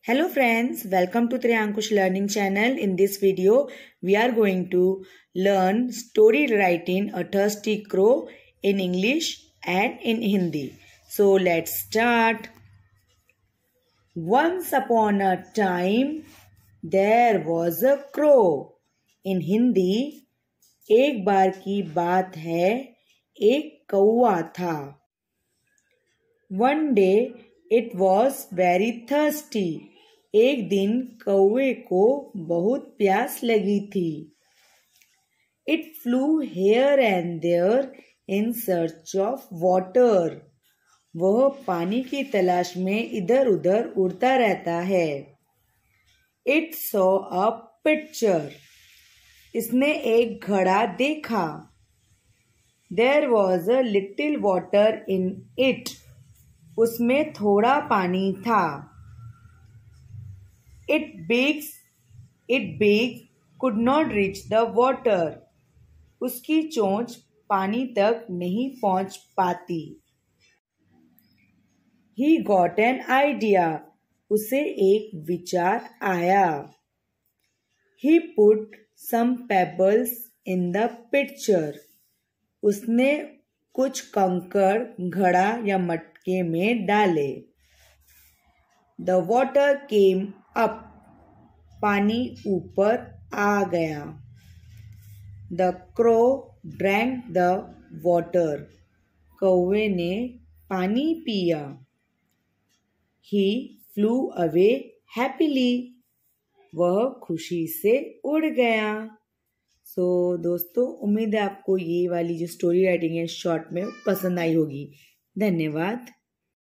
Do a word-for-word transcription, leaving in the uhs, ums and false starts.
Hello friends, welcome to Triankush Learning Channel. In this video, we are going to learn story writing A Thirsty Crow in English and in Hindi. So let's start. Once upon a time, there was a crow. In Hindi, एक बार की बात है, एक कौवा था. One day, it was very thirsty. एक दिन कौवे को बहुत प्यास लगी थी. It flew here and there in search of water. वह पानी की तलाश में इधर उधर उड़ता रहता है. It saw a pitcher. इसने एक घड़ा देखा. There was a little water in it. उसमें थोड़ा पानी था. It begs, it begs could not reach the water. उसकी चोंच पानी तक नहीं पहुंच पाती. He got an idea. उसे एक विचार आया. He put some pebbles in the pitcher. उसने कुछ कंकड़ घड़ा या मटके में डाले. The water came up. पानी ऊपर आ गया. The crow drank the water. कौवे ने पानी पिया. He flew away happily. वह खुशी से उड़ गया. सो so, दोस्तों उम्मीद है आपको ये वाली जो स्टोरी राइटिंग है शॉर्ट में पसंद आई होगी. धन्यवाद.